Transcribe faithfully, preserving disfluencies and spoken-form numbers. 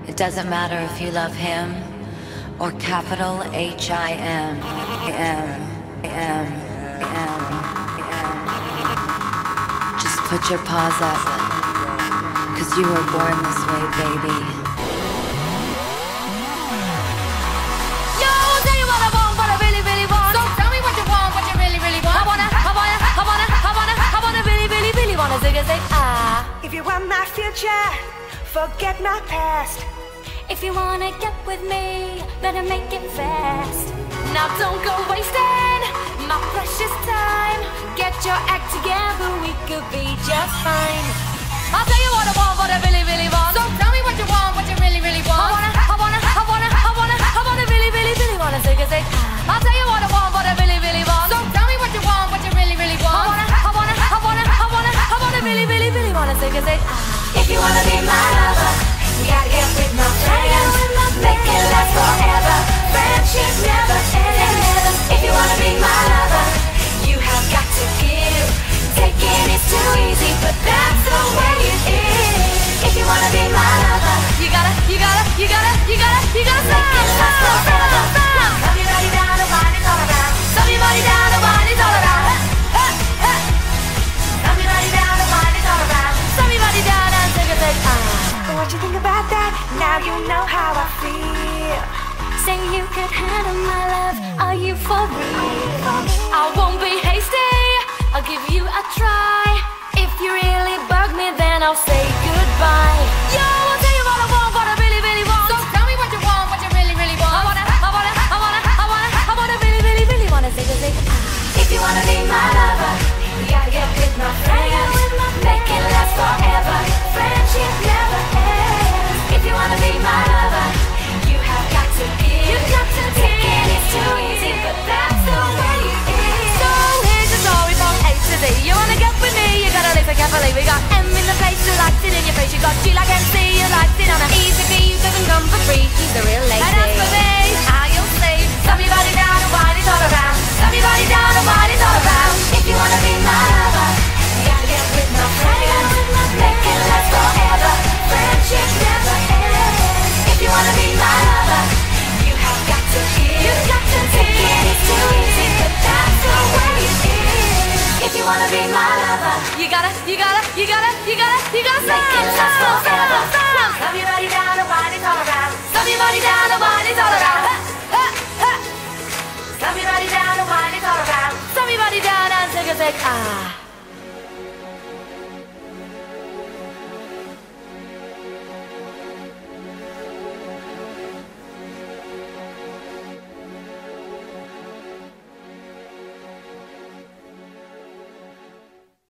It doesn't matter if you love him or capital H I M. M. M. M. M. Just put your paws up, 'cause you were born this way, baby. Yo, I'll tell you what I want, what I really, really want. So tell me what you want, what you really, really want. I wanna, I wanna, I wanna, I wanna, I wanna really, really, really wanna zig a zig ah. If you want my future, forget my past. If you wanna get with me, better make it fast. Now don't go wasting my precious time. Get your act together, we could be just fine. I'll tell you what I want, what I really, really want. So tell me what you want, what you really, really want. I wanna, I wanna, I wanna, I wanna, I wanna really, really, really wanna zig a zig. I'll tell you what I want, what I really, really want. So tell me what you want, what you really, really want. I wanna, I wanna, I wanna, I wanna, I wanna really, really, really wanna zig a zig. If you wanna be my lover, you gotta get with my friends. Make it last forever. Friendship never ends. If you wanna be my lover, you have got to give. Taking is too easy, but that's the way it is. If you wanna be my lover, you gotta, you gotta, you gotta, you gotta, you gotta make it last forever. Love your body down, the wine is all around. Love your body down, the wine is all around. Love your body down, the wine is all around. Love your body down and zig a zig ah. What you think about that? Now you know how I feel. Say you could handle my love, are you for real? I won't be hasty, I'll give you a try. If you really bug me, then I'll say goodbye. Yo, I'll tell you what I want, what I really, really want. So tell me what you want, what you really, really want. I wanna, I wanna, I wanna, I wanna, I wanna really, really, really wanna zig a zig ah. If you wanna be my lover, you gotta get with my friends. Make it last forever. Friendship never ends. If you wanna be my lover, you have got to give. You got to Taking is too easy, but that's the way it is. So here's the story from A to Z. You wanna get with me, you gotta listen carefully. We got M in the place who likes it in your face. You got G like M C, you likes it on a easy B. You doesn't come for free, he's a real lady. And as for me, how you'll see. Slam your body down and wine it all around. Slam your body down and wine it all around. If you wanna be my lover, you gotta get with my friends. Make it last forever. Friendship never ends. If you wanna be my lover, you have got to give. You got to Taking is too easy, but that's the way it is. If you wanna be my lover, You gotta, you gotta, you gotta, you gotta, you gotta make it last forever. Love your body down and wine it all around. Slam your body down and wine it all around. Love your body down and wine it all around. Slam your body down and zig a zig ah.